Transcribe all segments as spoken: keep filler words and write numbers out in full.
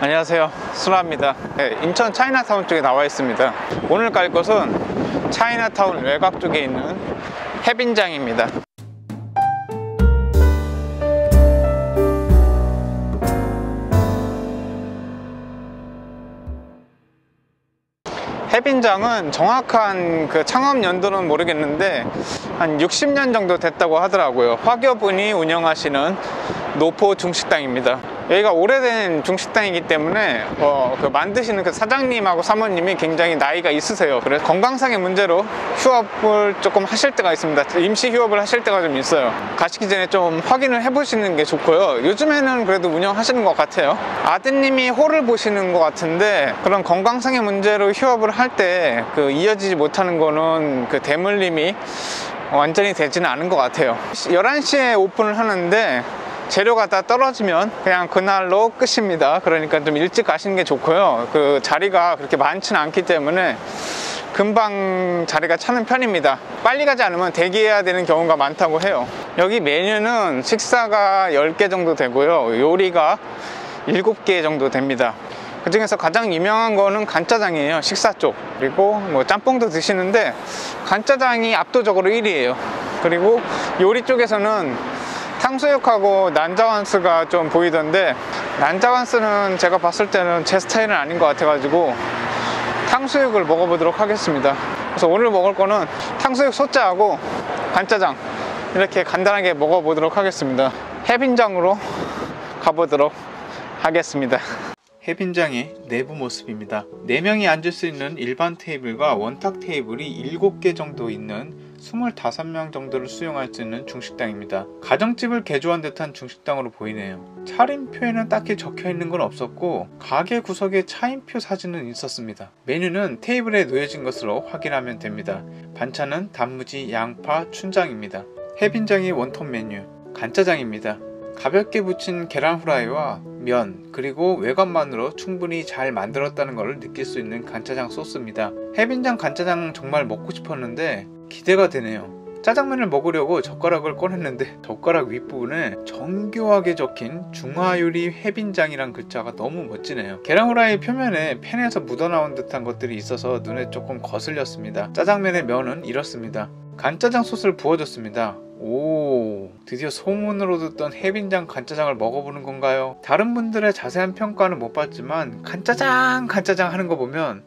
안녕하세요, 수라입니다. 네, 인천 차이나타운 쪽에 나와 있습니다. 오늘 갈 곳은 차이나타운 외곽 쪽에 있는 해빈장입니다. 해빈장은 정확한 그 창업 연도는 모르겠는데 한 육십 년 정도 됐다고 하더라고요. 화교분이 운영하시는 노포 중식당입니다. 여기가 오래된 중식당이기 때문에 어, 그 만드시는 그 사장님하고 사모님이 굉장히 나이가 있으세요. 그래서 건강상의 문제로 휴업을 조금 하실 때가 있습니다. 임시 휴업을 하실 때가 좀 있어요. 가시기 전에 좀 확인을 해보시는 게 좋고요. 요즘에는 그래도 운영하시는 것 같아요. 아드님이 홀을 보시는 것 같은데 그런 건강상의 문제로 휴업을 할 때 그 이어지지 못하는 거는 그 대물림이 완전히 되지는 않은 것 같아요. 열한 시에 오픈을 하는데 재료가 다 떨어지면 그냥 그날로 끝입니다. 그러니까 좀 일찍 가시는 게 좋고요. 그 자리가 그렇게 많지는 않기 때문에 금방 자리가 차는 편입니다. 빨리 가지 않으면 대기해야 되는 경우가 많다고 해요. 여기 메뉴는 식사가 열 개 정도 되고요, 요리가 일곱 개 정도 됩니다. 그 중에서 가장 유명한 거는 간짜장이에요, 식사 쪽. 그리고 뭐 짬뽕도 드시는데 간짜장이 압도적으로 일 위예요. 그리고 요리 쪽에서는 탕수육하고 난자완스가 좀 보이던데, 난자완스는 제가 봤을 때는 제 스타일은 아닌 것 같아가지고 탕수육을 먹어보도록 하겠습니다. 그래서 오늘 먹을 거는 탕수육 소짜하고 간짜장 이렇게 간단하게 먹어보도록 하겠습니다. 해빈장으로 가보도록 하겠습니다. 해빈장의 내부 모습입니다. 네 명이 앉을 수 있는 일반 테이블과 원탁 테이블이 일곱 개 정도 있는 스물다섯 명 정도를 수용할 수 있는 중식당입니다. 가정집을 개조한 듯한 중식당으로 보이네요. 차림표에는 딱히 적혀있는 건 없었고 가게 구석에 차림표 사진은 있었습니다. 메뉴는 테이블에 놓여진 것으로 확인하면 됩니다. 반찬은 단무지, 양파, 춘장입니다. 해빈장의 원톱 메뉴 간짜장입니다. 가볍게 부친 계란 후라이와 면, 그리고 외관만으로 충분히 잘 만들었다는 것을 느낄 수 있는 간짜장 소스입니다. 해빈장 간짜장 정말 먹고 싶었는데 기대가 되네요. 짜장면을 먹으려고 젓가락을 꺼냈는데 젓가락 윗부분에 정교하게 적힌 중화요리 해빈장이란 글자가 너무 멋지네요. 계란 후라이 표면에 팬에서 묻어나온 듯한 것들이 있어서 눈에 조금 거슬렸습니다. 짜장면의 면은 이렇습니다. 간짜장 소스를 부어줬습니다. 오, 드디어 소문으로 듣던 해빈장 간짜장을 먹어보는 건가요? 다른 분들의 자세한 평가는 못 봤지만 간짜장 간짜장 하는 거 보면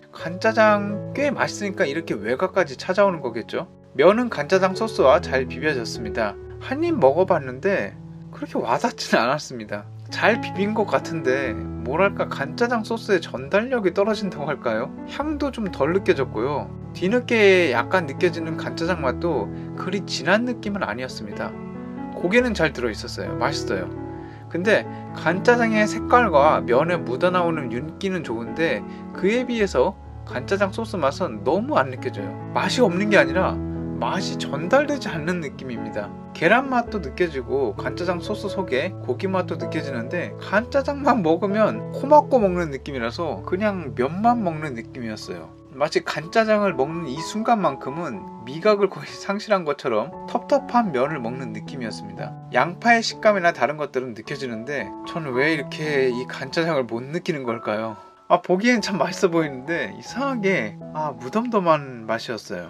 간짜장 꽤 맛있으니까 이렇게 외곽까지 찾아오는 거겠죠? 면은 간짜장 소스와 잘 비벼졌습니다. 한 입 먹어봤는데 그렇게 와닿지는 않았습니다. 잘 비빈 것 같은데 뭐랄까 간짜장 소스의 전달력이 떨어진다고 할까요? 향도 좀 덜 느껴졌고요. 뒤늦게 약간 느껴지는 간짜장 맛도 그리 진한 느낌은 아니었습니다. 고기는 잘 들어있었어요. 맛있어요. 근데 간짜장의 색깔과 면에 묻어나오는 윤기는 좋은데 그에 비해서 간짜장 소스 맛은 너무 안 느껴져요. 맛이 없는 게 아니라 맛이 전달되지 않는 느낌입니다. 계란 맛도 느껴지고 간짜장 소스 속에 고기 맛도 느껴지는데 간짜장만 먹으면 코 막고 먹는 느낌이라서 그냥 면만 먹는 느낌이었어요. 마치 간짜장을 먹는 이 순간만큼은 미각을 거의 상실한 것처럼 텁텁한 면을 먹는 느낌이었습니다. 양파의 식감이나 다른 것들은 느껴지는데 저는 왜 이렇게 이 간짜장을 못 느끼는 걸까요? 아, 보기엔 참 맛있어 보이는데 이상하게 아 무덤덤한 맛이었어요.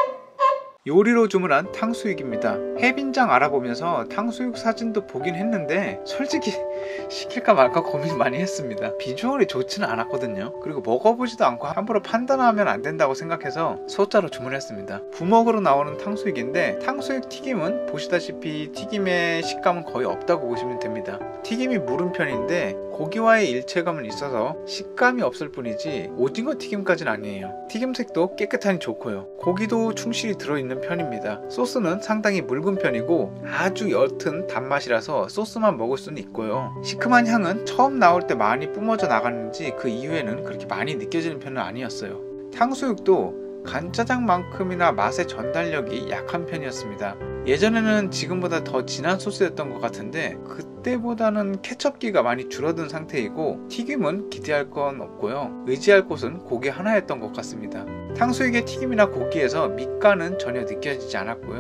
요리로 주문한 탕수육입니다. 해빈장 알아보면서 탕수육 사진도 보긴 했는데 솔직히 시킬까 말까 고민 많이 했습니다. 비주얼이 좋지는 않았거든요. 그리고 먹어보지도 않고 함부로 판단하면 안 된다고 생각해서 소자로 주문했습니다. 부먹으로 나오는 탕수육인데 탕수육 튀김은 보시다시피 튀김의 식감은 거의 없다고 보시면 됩니다. 튀김이 무른 편인데 고기와의 일체감은 있어서 식감이 없을 뿐이지 오징어 튀김까지는 아니에요. 튀김색도 깨끗하니 좋고요. 고기도 충실히 들어있는 편입니다. 소스는 상당히 묽은 편이고 아주 옅은 단맛이라서 소스만 먹을 수는 있고요. 시큼한 향은 처음 나올 때 많이 뿜어져 나갔는지 그 이후에는 그렇게 많이 느껴지는 편은 아니었어요. 탕수육도 간짜장만큼이나 맛의 전달력이 약한 편이었습니다. 예전에는 지금보다 더 진한 소스였던 것 같은데 그때보다는 케첩기가 많이 줄어든 상태이고 튀김은 기대할 건 없고요. 의지할 곳은 고기 하나였던 것 같습니다. 탕수육의 튀김이나 고기에서 밑간은 전혀 느껴지지 않았고요.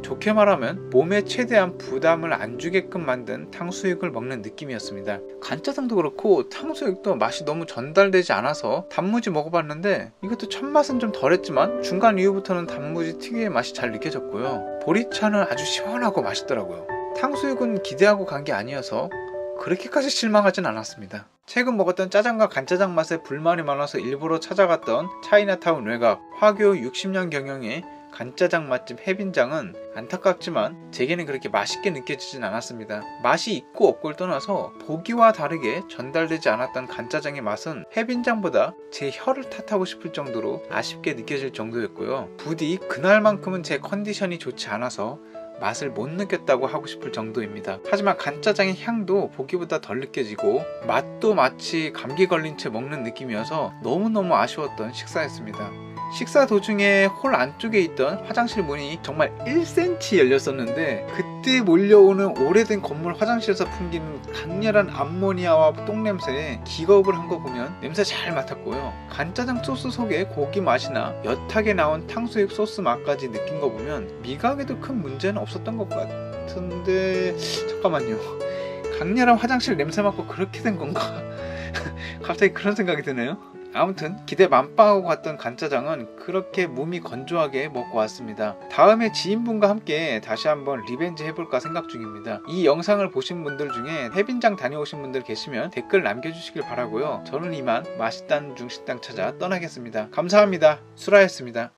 좋게 말하면 몸에 최대한 부담을 안 주게끔 만든 탕수육을 먹는 느낌이었습니다. 간짜장도 그렇고 탕수육도 맛이 너무 전달되지 않아서 단무지 먹어봤는데 이것도 첫 맛은 좀 덜했지만 중간 이후부터는 단무지 특유의 맛이 잘 느껴졌고요. 보리차는 아주 시원하고 맛있더라고요. 탕수육은 기대하고 간 게 아니어서 그렇게까지 실망하진 않았습니다. 최근 먹었던 짜장과 간짜장 맛에 불만이 많아서 일부러 찾아갔던 차이나타운 외곽 화교 육십 년 경영의 간짜장 맛집 해빈장은 안타깝지만 제게는 그렇게 맛있게 느껴지진 않았습니다. 맛이 있고 없고를 떠나서 보기와 다르게 전달되지 않았던 간짜장의 맛은 해빈장보다 제 혀를 탓하고 싶을 정도로 아쉽게 느껴질 정도였고요. 부디 그날만큼은 제 컨디션이 좋지 않아서 맛을 못 느꼈다고 하고 싶을 정도입니다. 하지만 간짜장의 향도 보기보다 덜 느껴지고 맛도 마치 감기 걸린 채 먹는 느낌이어서 너무너무 아쉬웠던 식사였습니다. 식사 도중에 홀 안쪽에 있던 화장실 문이 정말 일 센티미터 열렸었는데 그때 몰려오는 오래된 건물 화장실에서 풍기는 강렬한 암모니아와 똥냄새에 기겁을 한 거 보면 냄새 잘 맡았고요. 간짜장 소스 속에 고기 맛이나 옅하게 나온 탕수육 소스 맛까지 느낀 거 보면 미각에도 큰 문제는 없었던 것 같은데 잠깐만요. 강렬한 화장실 냄새 맡고 그렇게 된 건가? 갑자기 그런 생각이 드네요. 아무튼 기대 만빵하고 갔던 간짜장은 그렇게 몸이 건조하게 먹고 왔습니다. 다음에 지인분과 함께 다시 한번 리벤지 해볼까 생각 중입니다. 이 영상을 보신 분들 중에 해빈장 다녀오신 분들 계시면 댓글 남겨주시길 바라고요. 저는 이만 맛있다는 중식당 찾아 떠나겠습니다. 감사합니다. 수라였습니다.